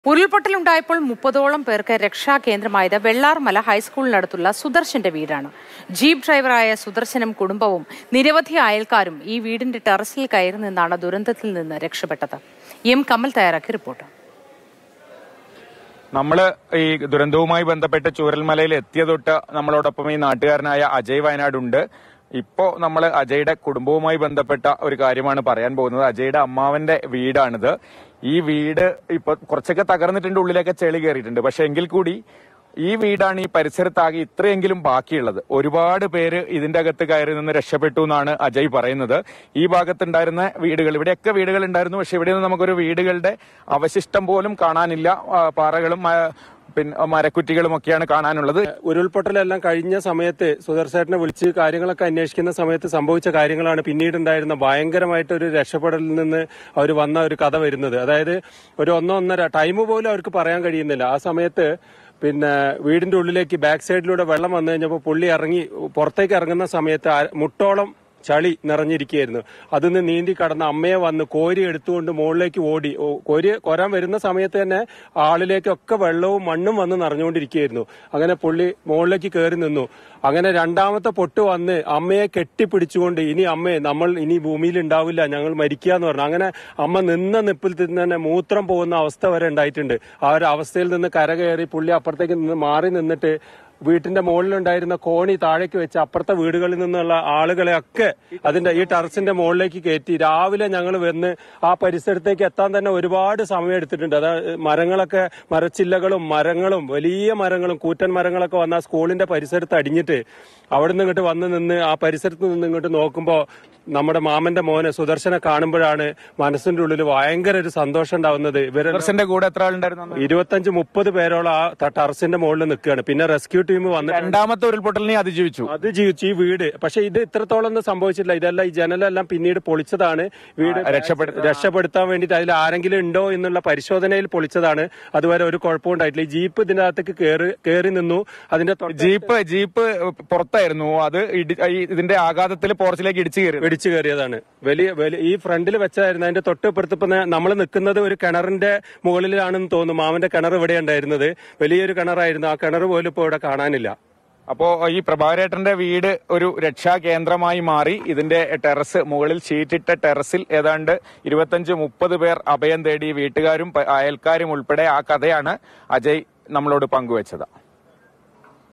ഉരുൾപൊട്ടലുണ്ടായപ്പോൾ 30ഓളം പേർക്ക് രക്ഷാകേന്ദ്രമായത് വെള്ളാർമല ഹൈസ്കൂളിനടുത്തുള്ള സുദർശന്റെ വീടാണ്. ജീപ്പ് ഡ്രൈവറായ സുദർശനും കുടുംബവും നിരവധി അയൽക്കാരും ഈ വീടിന്റെ ടെറസിൽ കയറി നിന്നാണ് ദുരന്തത്തിൽ നിന്ന് രക്ഷപ്പെട്ടത്. എം കമൽ തയ്യാറാക്കിയ റിപ്പോർട്ട്. നമ്മള് ഈ ദുരന്തവുമായി ബന്ധപ്പെട്ട് ചൂരൽമലയിൽ എത്തിയ തൊട്ട് നമ്മളോടൊപ്പം ഈ നാട്ടുകാരനായ അജയ് വയനാടുണ്ട്. ഇപ്പോ നമ്മൾ അജയുടെ കുടുംബവുമായി ബന്ധപ്പെട്ട ഒരു കാര്യമാണ് പറയാൻ പോകുന്നത്. അജയുടെ അമ്മാവന്റെ വീടാണിത്. ഈ വീട് ഇപ്പൊ കുറച്ചൊക്കെ തകർന്നിട്ടുണ്ട്, ഉള്ളിലൊക്കെ ചെളി കയറിയിട്ടുണ്ട്. പക്ഷെ എങ്കിൽ കൂടി ഈ വീടാണ് ഈ പരിസരത്താകെ ഇത്രയെങ്കിലും ബാക്കിയുള്ളത്. ഒരുപാട് പേര് ഇതിന്റെ അകത്ത് കയറി നിന്ന് രക്ഷപ്പെട്ടു എന്നാണ് അജയ് പറയുന്നത്. ഈ ഭാഗത്തുണ്ടായിരുന്ന വീടുകൾ, ഇവിടെയൊക്കെ വീടുകൾ ഉണ്ടായിരുന്നു, പക്ഷെ ഇവിടെ നിന്ന് നമുക്കൊരു വീടുകളുടെ അവശിഷ്ടം പോലും കാണാനില്ല. പാറകളും പിന്നെ മരക്കുറ്റികളും ഒക്കെയാണ് കാണാനുള്ളത്. ഉരുൾപൊട്ടലെല്ലാം കഴിഞ്ഞ സമയത്ത് സുദർശേട്ടനെ വിളിച്ച് കാര്യങ്ങളൊക്കെ അന്വേഷിക്കുന്ന സമയത്ത് സംഭവിച്ച കാര്യങ്ങളാണ് പിന്നീടുണ്ടായിരുന്ന ഭയങ്കരമായിട്ടൊരു രക്ഷപ്പെടലിൽ നിന്ന് അവർ വന്ന ഒരു കഥ വരുന്നത്. അതായത് ഒരു 1-1.5 ടൈം പോലും അവർക്ക് പറയാൻ കഴിയുന്നില്ല. ആ സമയത്ത് പിന്നെ വീടിന്റെ ഉള്ളിലേക്ക് ബാക്ക് സൈഡിലൂടെ വെള്ളം വന്നു കഴിഞ്ഞപ്പോൾ പുള്ളി പുറത്തേക്ക് ഇറങ്ങുന്ന സമയത്ത് മുട്ടോളം ചളി നിറഞ്ഞിരിക്കുകയായിരുന്നു. അതിന്ന് നീന്തി കടന്ന അമ്മയെ വന്ന് കോരി എടുത്തുകൊണ്ട് മുകളിലേക്ക് ഓടി. കോരാൻ വരുന്ന സമയത്ത് തന്നെ ആളിലേക്കൊക്കെ വെള്ളവും മണ്ണും വന്ന് നിറഞ്ഞുകൊണ്ടിരിക്കുകയായിരുന്നു. അങ്ങനെ പുള്ളി മുകളിലേക്ക് കയറി നിന്നു. അങ്ങനെ രണ്ടാമത്തെ പൊട്ട് വന്ന് അമ്മയെ കെട്ടിപ്പിടിച്ചുകൊണ്ട്, ഇനി അമ്മയെ നമ്മൾ ഇനി ഭൂമിയിൽ ഉണ്ടാവില്ല, ഞങ്ങൾ മരിക്കുക എന്ന് പറഞ്ഞു. അങ്ങനെ അമ്മ നിന്ന നിപ്പിൽ തന്നെ മൂത്രം പോകുന്ന അവസ്ഥ വരെ ഉണ്ടായിട്ടുണ്ട്. ആ ഒരു അവസ്ഥയിൽ നിന്ന് കരകയറി പുള്ളി അപ്പുറത്തേക്ക് നിന്ന് മാറി നിന്നിട്ട് വീട്ടിന്റെ മുകളിലുണ്ടായിരുന്ന കോണി താഴേക്ക് വെച്ച് അപ്പുറത്തെ വീടുകളിൽ നിന്നുള്ള ആളുകളെയൊക്കെ അതിന്റെ ഈ ടെറസിന്റെ മുകളിലേക്ക് കയറ്റി. രാവിലെ ഞങ്ങൾ വന്ന് ആ പരിസരത്തേക്ക് എത്താൻ തന്നെ ഒരുപാട് സമയം എടുത്തിട്ടുണ്ട്. അതായത് മരങ്ങളൊക്കെ, മരച്ചില്ലകളും മരങ്ങളും വലിയ മരങ്ങളും കൂറ്റൻ മരങ്ങളൊക്കെ വന്ന് ആ സ്കൂളിന്റെ പരിസരത്ത് അടിഞ്ഞിട്ട് അവിടെ നിന്ന് ഇങ്ങോട്ട് വന്ന് നിന്ന് ആ പരിസരത്ത് നിന്ന് ഇങ്ങോട്ട് നോക്കുമ്പോ നമ്മുടെ മാമന്റെ മോനെ സുദർശനെ കാണുമ്പോഴാണ് മനസ്സിന്റെ ഉള്ളിൽ ഭയങ്കര ഒരു സന്തോഷം ഉണ്ടാവുന്നത്. സുദർശന്റെ കൂടെ എത്ര ആളുണ്ടായിരുന്നു? 25-30 പേരോളം ആ ടെറസിന്റെ മുകളിൽ നിൽക്കുകയാണ്. പിന്നെ റെസ്ക്യൂ ടീം വന്ന് രണ്ടാമത്തെ ഉരുൾപൊട്ടലിനെ അതിജീവിച്ചു. ഈ വീട് പക്ഷെ ഇത് ഇത്രത്തോളം ഒന്നും സംഭവിച്ചില്ല. ഇതെല്ലാം ഈ ജനലെല്ലാം പിന്നീട് പൊളിച്ചതാണ്. വീട് രക്ഷപ്പെടുത്താൻ വേണ്ടിയിട്ട് അതിൽ ആരെങ്കിലും ഉണ്ടോ എന്നുള്ള പരിശോധനയിൽ പൊളിച്ചതാണ്. അതുവരെ ഒരു കുഴപ്പമുണ്ടായിട്ടില്ല. ഈ ജീപ്പ് ഇതിന്റെ അകത്തേക്ക് കയറി നിന്നു. അതിന്റെ ജീപ്പ് പുറത്തായിരുന്നു. അത് ഇതിന്റെ ആഘാതത്തിൽ പോർച്ചിലേക്ക് ഇടിച്ചു കയറിയതാണ്. വലിയ ഈ ഫ്രണ്ടിൽ വെച്ചായിരുന്നു. അതിന്റെ തൊട്ടിപ്പുറത്ത് ഇപ്പൊ നമ്മൾ നിൽക്കുന്നത് ഒരു കിണറിന്റെ മുകളിലാണെന്ന് തോന്നുന്നു. മാമന്റെ കിണർ ഇവിടെ ഉണ്ടായിരുന്നത് വലിയൊരു കിണറായിരുന്നു. ആ കിണർ പോലും ഇപ്പൊ ഇവിടെ കാണാനില്ല. അപ്പോ ഈ പ്രഭാകരേട്ടന്റെ വീട് ഒരു രക്ഷാകേന്ദ്രമായി മാറി. ഇതിന്റെ ടെറസ്, മുകളിൽ ഷീറ്റിട്ട ടെറസിൽ ഏതാണ്ട് 25-30 പേർ അഭയം തേടി. വീട്ടുകാരും അയൽക്കാരും ഉൾപ്പെടെ. ആ കഥയാണ് അജയ് നമ്മളോട് പങ്കുവച്ചത്.